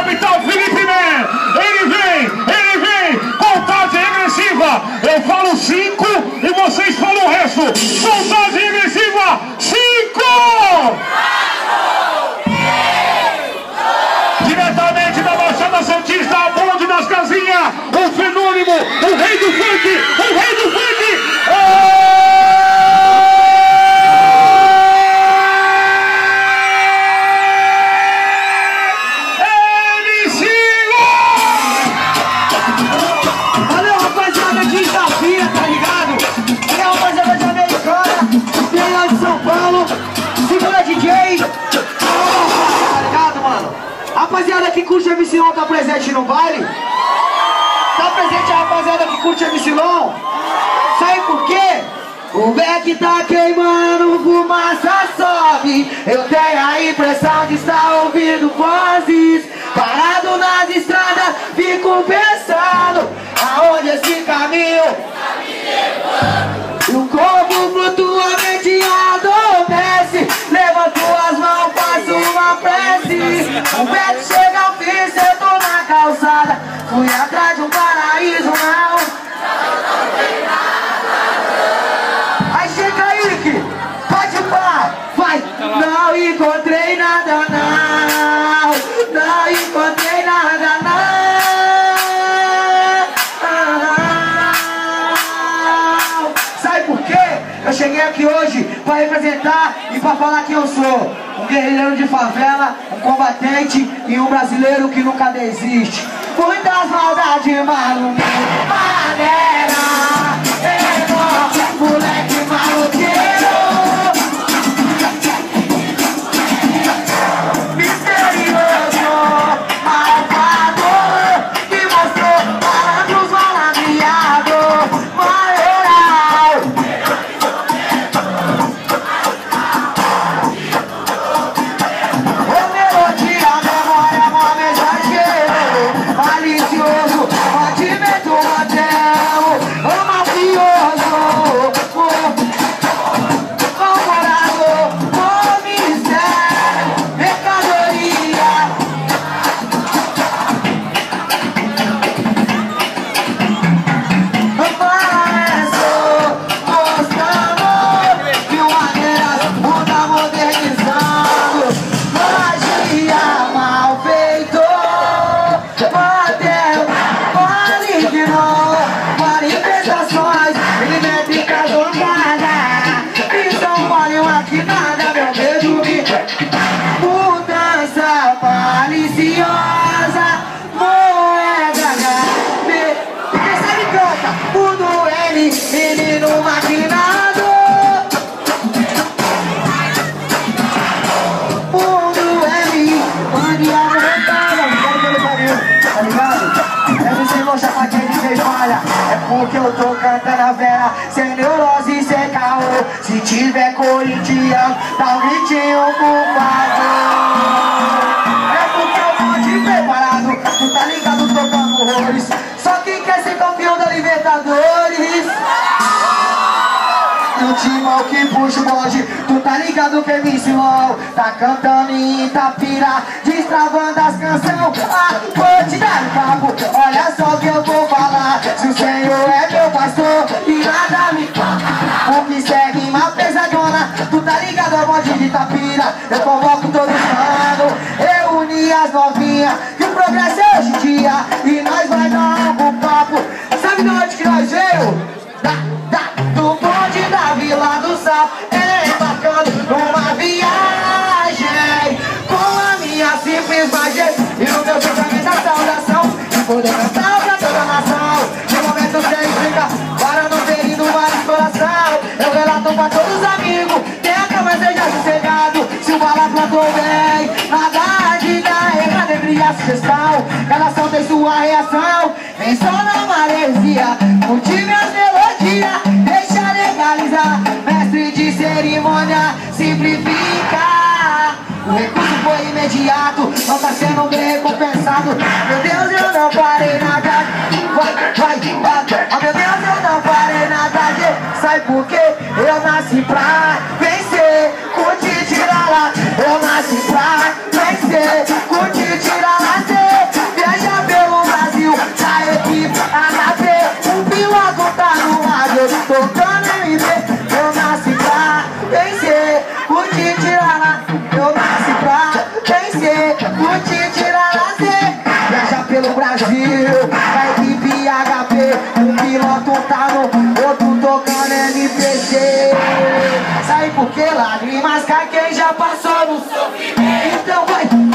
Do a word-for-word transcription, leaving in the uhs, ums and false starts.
capital, Felipe Man. Ele vem, ele vem. Contagem regressiva. Eu falo cinco e vocês falam o resto. Contagem regressiva. Cinco. Diretamente da Baixada Santista, a bonde das casinhas. O fenômeno, o rei do funk, o rei do funk. Oh! Rapaziada que curte M C Lon tá presente no baile? Tá presente a rapaziada que curte M C Lon? Sabe por quê? O beck tá queimando, fumaça sobe. Eu tenho a impressão de estar ouvindo vozes. Parado nas estradas, fico pensando aonde esse caminho e o corpo flutuamente adormece. Levanto as mãos, faço uma prece. O beck chega ao fim, sentou na calçada. Fui atrás de um paraíso, não. Aí chega aí, que pode pá, vai. Não encontrei nada, não. Não encontrei nada, não. Sabe por quê? Eu cheguei aqui hoje pra representar e pra falar quem eu sou. Um guerreiro de favela, um combatente e um brasileiro que nunca desiste. Muitas maldades, maluco, maneira, menor, moleque maloqueiro, misterioso, malvado, que mostrou malandros malandreados, maioral. Ô melodia, memória, mó mensageiro, malicioso, bandido, modelo, o mafioso, o morador, o mistério, mercadoria. Apareceu, mostrando mil maneiras, muda modernizando, magia mal feito, modelo, maligno, manifestações, milimétricas domadas, visão vale uma que nada, meu medo me mudança maliciosa, moeda H B, quem sabe canta, mundo N, menino maquinado, mundo M, mandiado retada, quero que ele pariu, tá ligado? Deve ser louca pra quem DJ falha. É porque eu tô cantando a vera, sem neurose, sem caô. Se tiver corintiano, dá um gritinho culpado. É porque eu tô te preparado, tu tá ligado tocando horrores. Só quem quer ser campeão da Libertadores. E o timão que puxa o bonde, tu tá ligado que me ensinou. Tá cantando em Itapira, destravando as canções. Ah, vou te dar um papo, olha só o que eu vou falar. Se o Senhor é meu pastor e nada me o que segue uma pesadona. Tu tá ligado ao bonde de Itapira, eu convoco todos os manos. Eu uni as novinhas, que o progresso é hoje em dia. E nós vai dar um papo. Sabe de onde que nós veio? Da, da, do bonde da Vila do Sapo, embarcando numa viagem com a minha simples magia e no meu pensamento a saudação e poder cantar pra toda a nação. De momento sem explica, para não ter ido vários coração. Eu relato pra todos os amigos, tenta, mas seja sossegado. Se o bala plantou bem, nada de carregar, alegria, sugestão. Cada ação tem sua reação, vem só na maresia, curte minhas melodias, deixa legalizar. Mestre de cerimônia, simplifica. O recurso foi imediato, não tá sendo bem recompensado. Meu Deus, eu não parei nada. Vai, vai, vai. Oh, meu Deus, eu não parei nada. Sabe por quê? Eu nasci pra vencer, curte, tira lá. Eu nasci pra vencer, curte, tira lá. curtir, tirar, eu nasci pra vencer, curtir, tirar, nascer. Viaja pelo Brasil, a equipe H P, um piloto tá no outro tocando M P C. Sai porque lágrimas cai quem já passou no sofrimento. Então vai.